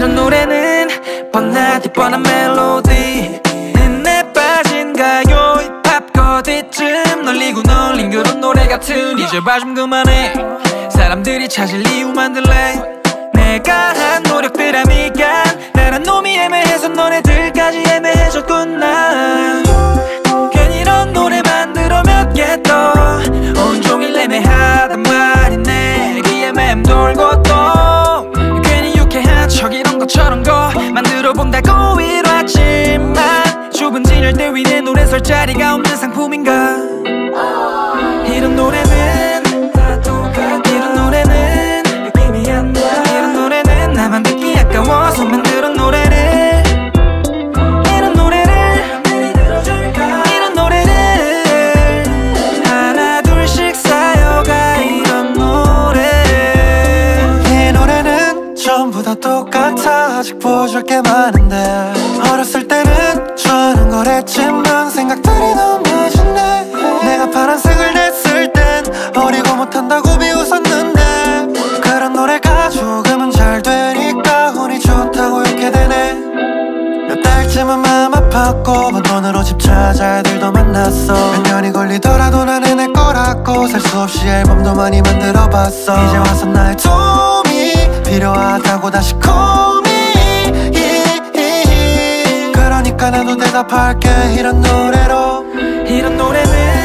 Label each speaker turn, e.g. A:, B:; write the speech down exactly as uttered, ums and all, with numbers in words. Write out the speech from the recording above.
A: 이런 노래는 뻔하디 뻔한 멜로디 내 빠진 가요 힙합 거디쯤 널리고 널린 그런 노래 같은 이제 말 좀 그만해 사람들이 찾을 이유 만들래 내가 한 노력들아 미간 나란 놈이 애매해서 너네들까지 애매해졌구나 괜히 이런 노래 만들어 몇 개 또 온종일 애매하단 말이 내 귀에 맴돌고 또 괜히 유쾌한 척 이런 것처럼 거 만들어 본다고 이뤄왔지만 좁은 진열대 위 내 노래 설 자리가 없는 상품인가 이런 노래는 이런 노래는 느낌이 안 나 이런 노래는 나만 듣기 아까워서 만들은 노래를 이런 노래를 이런 노래를 하나 둘씩 쌓여가 이런 노래
B: 이 노래는 전부 다 똑같아 아직 보여줄 게 많은데 어렸을 때는 좋아하는 거랬지만 생각들이 너무 멋있네 내가 파란색을 냈을 땐 어리고 못한다고 비웃었는데 그런 노래가 조금은 잘 되니까 운이 좋다고 이렇게 되네 몇 달쯤은 마음 아팠고 번 돈으로 집 찾아 애들도 만났어 몇 년이 걸리더라도 나는 내 거라고 살 수 없이 앨범도 많이 만들어봤어 이제 와서 나의 도움이 필요하다고 다시 고민 그러니까 나도 대답할게 이런 노래로
A: 이런 노래는